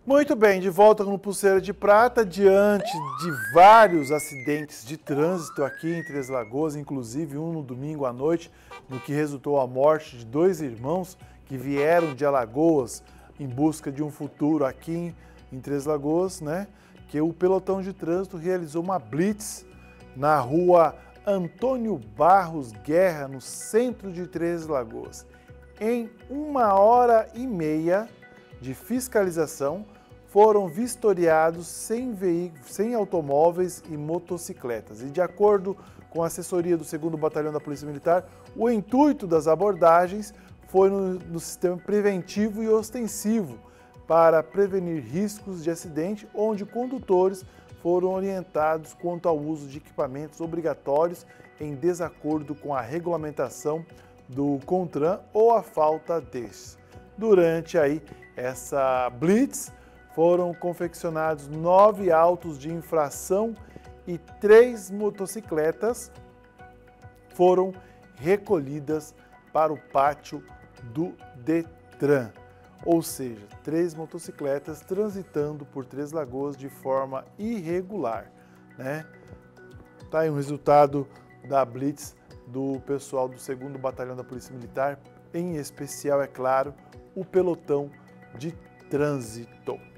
Muito bem, de volta no Pulseira de Prata, diante de vários acidentes de trânsito aqui em Três Lagoas, inclusive um no domingo à noite, no que resultou a morte de dois irmãos que vieram de Alagoas em busca de um futuro aqui em Três Lagoas, né? Que o pelotão de trânsito realizou uma blitz na rua Antônio Barros Guerra, no centro de Três Lagoas. Em 1h30 de fiscalização, foram vistoriados 100 automóveis e motocicletas. E de acordo com a assessoria do 2º Batalhão da Polícia Militar, o intuito das abordagens foi no sistema preventivo e ostensivo para prevenir riscos de acidente, onde condutores foram orientados quanto ao uso de equipamentos obrigatórios em desacordo com a regulamentação do CONTRAN ou a falta destes. Durante aí essa blitz, foram confeccionados 9 autos de infração e 3 motocicletas foram recolhidas para o pátio do Detran. Ou seja, 3 motocicletas transitando por Três Lagoas de forma irregular, né? Tá aí um resultado da blitz do pessoal do 2º Batalhão da Polícia Militar, em especial, é claro, o pelotão de trânsito.